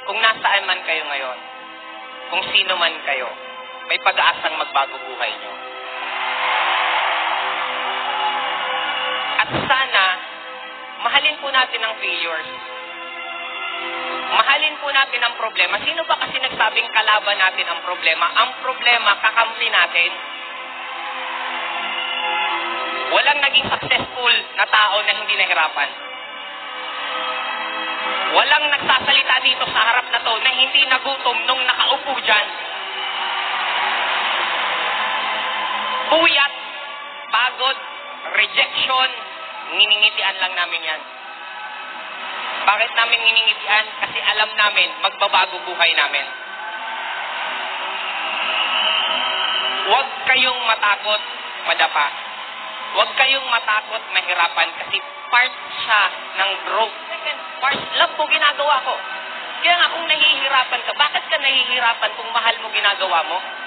kung nasaan man kayo ngayon, kung sino man kayo, may pag-aasang magbago buhay nyo. At sana, mahalin po natin ang failures. Mahalin po natin ang problema. Sino ba kasi nagsabing kalaban natin ang problema? Ang problema, kakampi natin. Walang naging successful na tao na hindi nahirapan. Walang nagsasalita dito sa harap na to na hindi nagutom nung nakaupo dyan. Puyat, pagod, rejection, nginingitian lang namin yan. Bakit namin nginingitian? Kasi alam namin, magbabago buhay namin. Huwag kayong matakot, madapa. Huwag kayong matakot, mahirapan, kasi part siya ng growth. Second, part, love po ginagawa ko. Kaya nga kung nahihirapan ka, bakit ka nahihirapan kung mahal mo ginagawa mo?